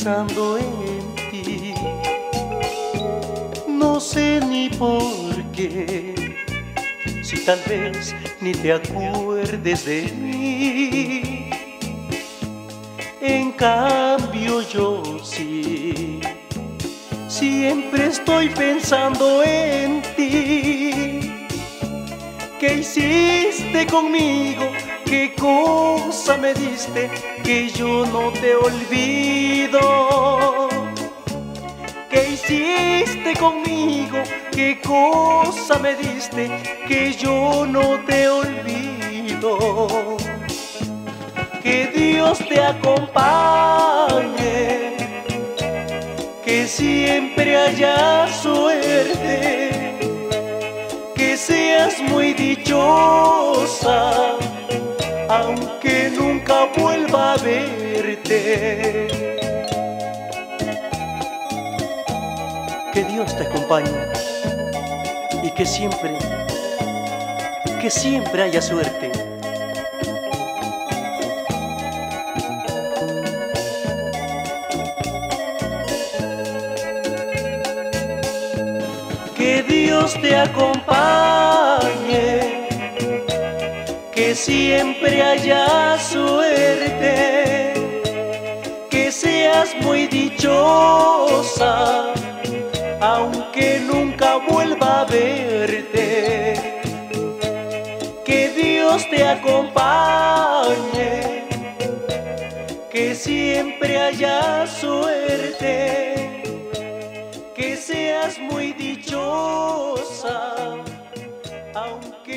pensando en ti. No sé ni por qué, si tal vez ni te acuerdes de mí. En cambio yo sí, siempre estoy pensando en ti. ¿Qué hiciste conmigo? ¿Qué cosa me diste que yo no te olvido? ¿Qué hiciste conmigo? ¿Qué cosa me diste que yo no te olvido? Que Dios te acompañe, que siempre haya suerte, que seas muy dichosa, aunque nunca vuelva a verte. Que Dios te acompañe y que siempre haya suerte. Que Dios te acompañe, que siempre haya suerte, que seas muy dichosa, aunque nunca vuelva a verte. Que Dios te acompañe, que siempre haya suerte, que seas muy dichosa, aunque